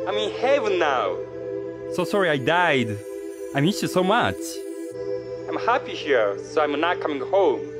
I'm in heaven now. So sorry I died. I miss you so much. I'm happy here, so I'm not coming home.